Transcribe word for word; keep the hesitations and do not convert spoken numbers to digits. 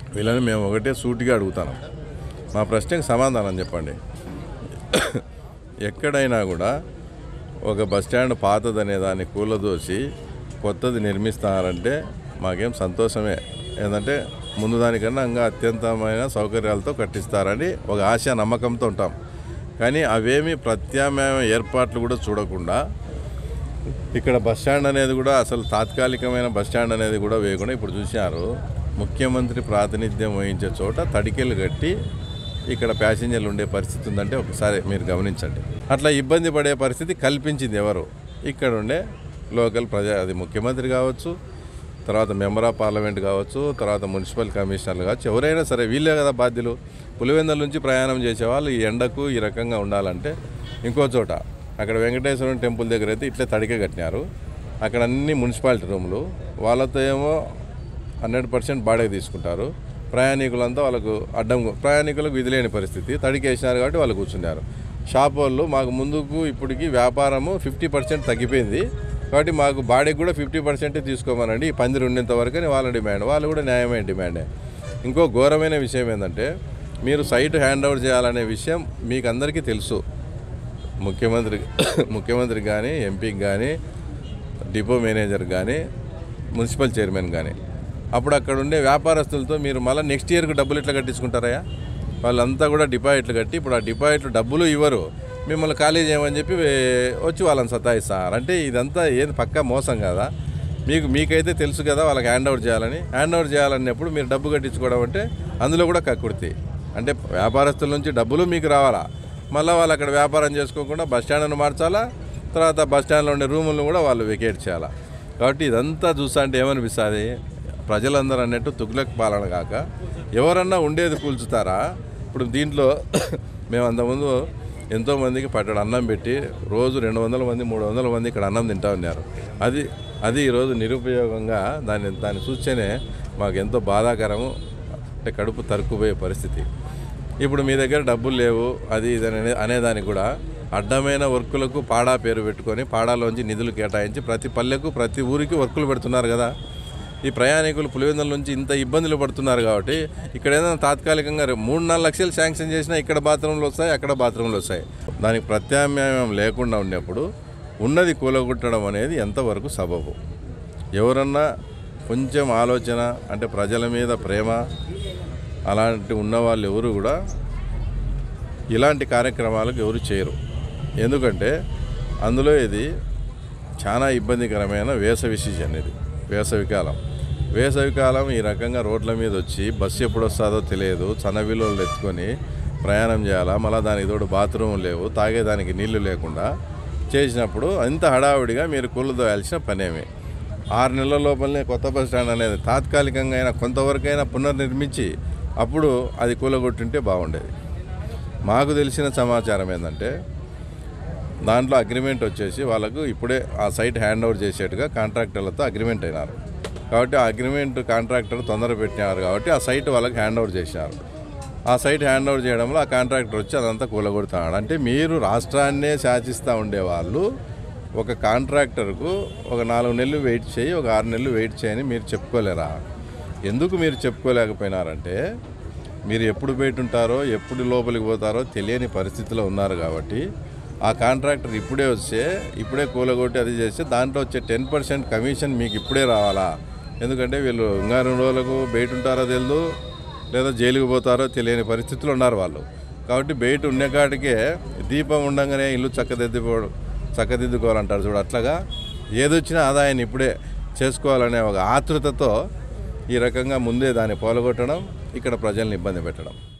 వీళ్ళని మేము ఒకటే సూటిగా అడుగుతాను, మా ప్రశ్నకు సమాధానం చెప్పండి. ఎక్కడైనా కూడా ఒక బస్టాండ్ పాతదనే దాన్ని కూలదోసి కొత్తది నిర్మిస్తారంటే మాకేం సంతోషమే. ఏంటంటే ముందు దానికన్నా ఇంకా అత్యంతమైన సౌకర్యాలతో కట్టిస్తారని ఒక ఆశ నమ్మకంతో ఉంటాం. కానీ అవేమి ప్రత్యామ్నాయ ఏర్పాట్లు కూడా చూడకుండా ఇక్కడ బస్టాండ్ అనేది కూడా అసలు తాత్కాలికమైన బస్టాండ్ అనేది కూడా వేయకుండా ఇప్పుడు చూశారు, ముఖ్యమంత్రి ప్రాతినిధ్యం వహించే చోట తడికెలు కట్టి ఇక్కడ ప్యాసింజర్లు ఉండే పరిస్థితి ఉందంటే ఒకసారి మీరు గమనించండి. అట్లా ఇబ్బంది పడే పరిస్థితి కల్పించింది ఎవరు? ఇక్కడ ఉండే లోకల్ ప్రజా, అది ముఖ్యమంత్రి కావచ్చు, తర్వాత మెంబర్ ఆఫ్ పార్లమెంట్ కావచ్చు, తర్వాత మున్సిపల్ కమిషనర్లు కావచ్చు, ఎవరైనా సరే వీళ్ళే కదా బాధ్యులు. పులివెందుల నుంచి ప్రయాణం చేసేవాళ్ళు ఈ ఎండకు ఈ రకంగా ఉండాలంటే ఇంకో చోట అక్కడ వెంకటేశ్వరం టెంపుల్ దగ్గర అయితే ఇట్లే తడికే కట్టినారు. అక్కడ అన్ని మున్సిపాలిటీ రూములు, వాళ్ళతో ఏమో హండ్రెడ్ పర్సెంట్ బాడీ తీసుకుంటారు. ప్రయాణికులంతా వాళ్ళకు అడ్డం, ప్రయాణికులకు విధిలేని పరిస్థితి, తడికేసినారు కాబట్టి వాళ్ళు కూర్చున్నారు. షాప్ వాళ్ళు మాకు ముందుకు ఇప్పటికి వ్యాపారము ఫిఫ్టీ పర్సెంట్ తగ్గిపోయింది కాబట్టి మాకు బాడీకి కూడా ఫిఫ్టీ పర్సెంటే తీసుకోమనండి, ఈ పందిరి ఉండేంత వరకు అని వాళ్ళ డిమాండ్. వాళ్ళు కూడా న్యాయమైన డిమాండే. ఇంకో ఘోరమైన విషయం ఏంటంటే మీరు సైట్ హ్యాండ్ ఓవర్ చేయాలనే విషయం మీకు అందరికీ తెలుసు. ముఖ్యమంత్రి ముఖ్యమంత్రి కానీ, ఎంపీకి కానీ, డిపో మేనేజర్ కానీ, మున్సిపల్ చైర్మన్ కానీ, అప్పుడు అక్కడ ఉండే వ్యాపారస్తులతో మీరు మళ్ళీ నెక్స్ట్ ఇయర్కి డబ్బులు ఇట్లా కట్టించుకుంటారా? వాళ్ళంతా కూడా డిపాజిట్లు కట్టి ఇప్పుడు ఆ డిపాజిట్లు డబ్బులు ఇవ్వరు, మిమ్మల్ని ఖాళీ చేయమని చెప్పి వచ్చి వాళ్ళని సతాయిస్తారు. అంటే ఇదంతా ఏది పక్కా మోసం కదా? మీకు మీకైతే తెలుసు కదా వాళ్ళకి హ్యాండ్ ఓవర్ చేయాలని. హ్యాండ్ ఓవర్ చేయాలన్నప్పుడు మీరు డబ్బు కట్టించుకోవడం అంటే అందులో కూడా కక్కుర్తి. అంటే వ్యాపారస్తుల నుంచి డబ్బులు మీకు రావాలా, మళ్ళీ వాళ్ళు అక్కడ వ్యాపారం చేసుకోకుండా బస్టాండ్ను మార్చాలా, తర్వాత బస్టాండ్లో ఉండే రూములను కూడా వాళ్ళు వెకేట్ చేయాలా. కాబట్టి ఇదంతా చూస్తా అంటే ఏమనిపిస్తుంది, ప్రజలందరూ అన్నట్టు తుగ్లక్ పాలన కాక ఎవరన్నా ఉండేది కూల్చుతారా? ఇప్పుడు దీంట్లో మేము అంతకుముందు ఎంతోమందికి పట్టడు అన్నం పెట్టి రోజు రెండు వందల మంది మూడు వందల మంది ఇక్కడ అన్నం తింటా ఉన్నారు. అది అది ఈరోజు నిరుపయోగంగా దాన్ని దాన్ని చూస్తేనే మాకు ఎంతో బాధాకరము, అంటే కడుపు తరుక్కుపోయే పరిస్థితి. ఇప్పుడు మీ దగ్గర డబ్బులు లేవు అది ఇది అనే అనేదానికి కూడా అడ్డమైన వర్కులకు పాడా పేరు పెట్టుకొని పాడాలోంచి నిధులు కేటాయించి ప్రతి పల్లెకు ప్రతి ఊరికి వర్కులు పెడుతున్నారు కదా. ఈ ప్రయాణికులు పులివెందుల నుంచి ఇంత ఇబ్బందులు పడుతున్నారు కాబట్టి ఇక్కడ ఏదైనా తాత్కాలికంగా మూడు నాలుగు లక్షలు శాంక్షన్ చేసినా ఇక్కడ బాత్రూంలు వస్తాయి, అక్కడ బాత్రూంలు వస్తాయి. దానికి ప్రత్యామ్నాయం లేకుండా ఉన్నప్పుడు ఉన్నది కూలగొట్టడం అనేది ఎంతవరకు సబబు? ఎవరన్నా కొంచెం ఆలోచన, అంటే ప్రజల మీద ప్రేమ అలాంటి ఉన్నవాళ్ళు ఎవరు కూడా ఇలాంటి కార్యక్రమాలకు ఎవరు చేయరు. ఎందుకంటే అందులో ఇది చాలా ఇబ్బందికరమైన వేసవి సీజన్, ఇది వేసవికాలం. వేసవికాలం ఈ రకంగా రోడ్ల మీద వచ్చి బస్సు ఎప్పుడు వస్తుందో తెలియదు, చనవిలువలు ఎత్తుకొని ప్రయాణం చేయాలా, మళ్ళీ దానికి తోడు బాత్రూమ్ లేవు, తాగేదానికి నీళ్లు లేకుండా చేసినప్పుడు ఇంత హడావుడిగా మీరు కూలదోయాల్సిన పనేమి? ఆరు నెలల లోపలనే కొత్త బస్ స్టాండ్ అనేది తాత్కాలికంగా అయినా కొంతవరకైనా పునర్నిర్మించి అప్పుడు అది కూలగొట్టుంటే బాగుండేది. మాకు తెలిసిన సమాచారం ఏంటంటే దాంట్లో అగ్రిమెంట్ వచ్చేసి వాళ్ళకు ఇప్పుడే ఆ సైట్ హ్యాండ్ ఓవర్ చేసేట్టుగా కాంట్రాక్టర్లతో అగ్రిమెంట్ అయినారు కాబట్టి ఆ అగ్రిమెంట్ కాంట్రాక్టర్ తొందర పెట్టినారు కాబట్టి ఆ సైట్ వాళ్ళకి హ్యాండ్ ఓవర్ చేసినారు. ఆ సైట్ హ్యాండ్ ఓవర్ చేయడంలో ఆ కాంట్రాక్టర్ వచ్చి అదంతా కూలగొడుతున్నాడు. అంటే మీరు రాష్ట్రాన్నే శాసిస్తూ ఉండేవాళ్ళు ఒక కాంట్రాక్టర్కు ఒక నాలుగు నెలలు వెయిట్ చేయి, ఒక ఆరు నెలలు వెయిట్ చేయని మీరు చెప్పుకోలేరా? ఎందుకు మీరు చెప్పుకోలేకపోయినారంటే మీరు ఎప్పుడు పెట్టుంటారో ఎప్పుడు లోపలికి పోతారో తెలియని పరిస్థితిలో ఉన్నారు కాబట్టి ఆ కాంట్రాక్టర్ ఇప్పుడే వస్తే ఇప్పుడే కూలగొట్టి అది చేస్తే దాంట్లో వచ్చే టెన్ పర్సెంట్ కమిషన్ మీకు ఇప్పుడే రావాలా? ఎందుకంటే వీళ్ళు ఇంకా రెండు రోజులకు బయట ఉంటారో తెలియదు, లేదా జైలుకి పోతారో తెలియని పరిస్థితులు ఉన్నారు వాళ్ళు. కాబట్టి బయట ఉండే కాటికే దీపం ఉండగానే ఇల్లు చక్కదిద్దుకోవడం చక్కదిద్దుకోవాలంటారు చూడు, అట్లాగా ఏదొచ్చినా ఆదాయాన్ని ఇప్పుడే చేసుకోవాలనే ఒక ఆతృతతో ఈ రకంగా ముందే దాన్ని పోలగొట్టడం, ఇక్కడ ప్రజల్ని ఇబ్బంది పెట్టడం.